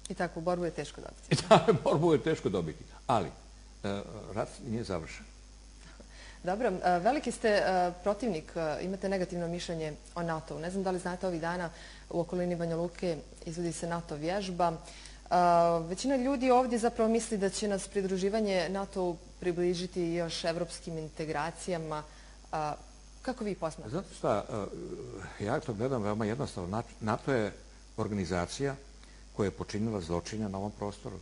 I tako, borbu je teško dobiti. Da, borbu je teško dobiti, ali rat nije završen. Dobro, veliki ste protivnik, imate negativno mišljenje o NATO-u. Ne znam da li znate, ovih dana u okolini Banja Luke izvodi se NATO vježba. Većina ljudi ovdje zapravo misli da će nas pridruživanje NATO-u približiti još evropskim integracijama. Kako vi posmatrate? Znate šta, ja to gledam veoma jednostavno. NATO je organizacija koja je počinila zločine na ovom prostoru.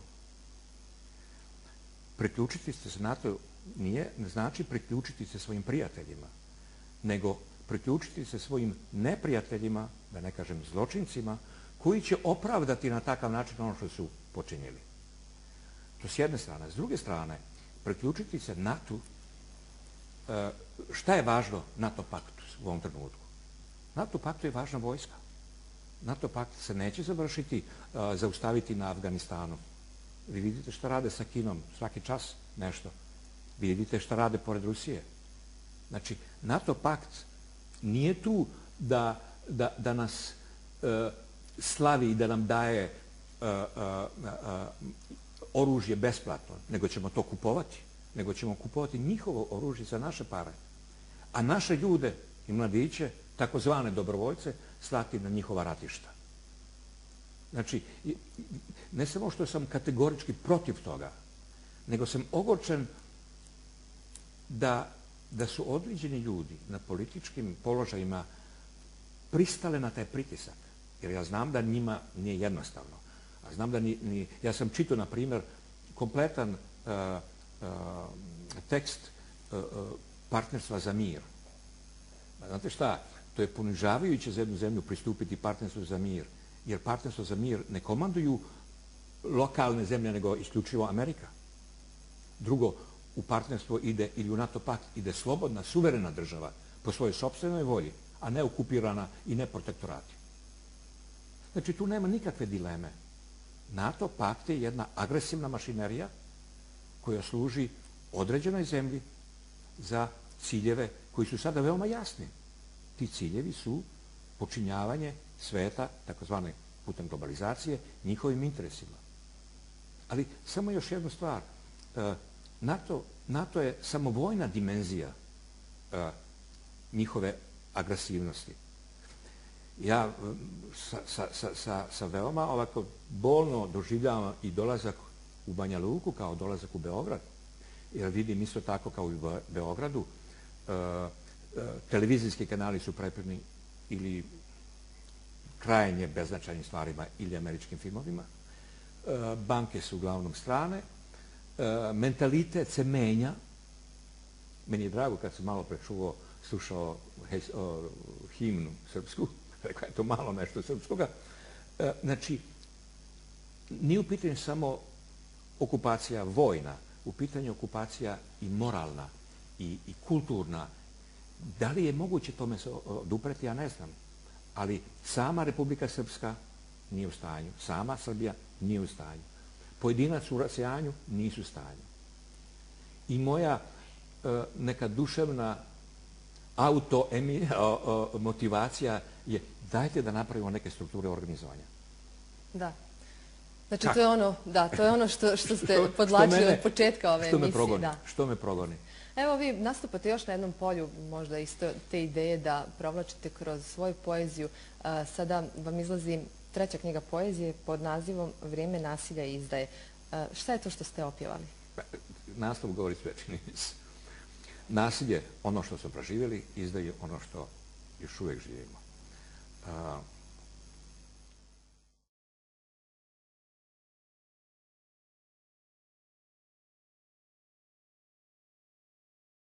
Priključiti se NATO ne znači priključiti se svojim prijateljima, nego priključiti se svojim neprijateljima, da ne kažem zločincima, koji će opravdati na takav način ono što su počinjeli. To s jedne strane. S druge strane, priključiti se NATO, šta je važno NATO paktu u ovom trenutku? NATO paktu je važna vojska. NATO pakt se neće završiti, zaustaviti na Afganistanu. Vi vidite šta rade sa Kinom, svaki čas nešto. Vi vidite šta rade pored Rusije. Znači, NATO pakt nije tu da nas slavi i da nam daje oružje besplatno, nego ćemo to kupovati. Nego ćemo kupovati njihovo oružje za naše pare. A naše ljude i mladiće, takozvane dobrovoljce, slati na njihova ratišta. Znači, ne samo što sam kategorički protiv toga, nego sam ogorčen da su određeni ljudi na političkim položajima pristale na taj pritisak. Jer ja znam da njima nije jednostavno. A znam da ja sam čitao, na primjer, kompletan tekst partnerstva za mir. Znate šta? To je ponižavajuće za jednu zemlju pristupiti partnerstvu za mir. Jer partnerstvo za mir ne komanduju lokalne zemlje, nego isključivo Amerika. Drugo, u partnerstvo ide, ili u NATO pakt, ide slobodna, suverena država po svojoj sopstvenoj volji, a ne okupirana i ne protektorati. Znači, tu nema nikakve dileme. NATO pakt je jedna agresivna mašinerija koja služi određenoj zemlji za ciljeve koji su sada veoma jasni. Ti ciljevi su počinjavanje sveta, takozvane putem globalizacije, njihovim interesima. Ali samo još jednu stvar. NATO je samo vojna dimenzija njihove agresivnosti. Ja sa veoma ovako bolno doživljavam i dolazak u Banja Luku kao dolazak u Beograd. Jer vidim isto tako kao i u Beogradu, televizijski kanali su prepuni ili krajnje beznačajnim stvarima ili američkim filmovima. Banke su uglavnom strane. Mentalitet se menja. Meni je drago kad sam malo slušao himnu srpsku, rekao je to malo nešto srpskoga. Znači, nije u pitanju samo okupacija vojna, u pitanju okupacija i moralna i kulturna. Da li je moguće tome se odupreti, ja ne znam. Ali sama Republika Srpska nije u stanju. Sama Srbija nije u stanju. Pojedinac u rasejanju nisu u stanju. I moja neka duševna motivacija je dajte da napravimo neke strukture organizovanja. Da. Znači, to je ono što ste podlačili od početka ove emisije. Što me progoni? Evo, vi nastupate još na jednom polju, možda isto te ideje da provlačite kroz svoju poeziju. Sada vam izlazi 3. knjiga poezije pod nazivom Vrijeme nasilja i izdaje. Šta je to što ste opjevali? Naslov govori sve, čini mi se. Nasilje, ono što smo proživjeli, izdaje ono što još uvijek živimo.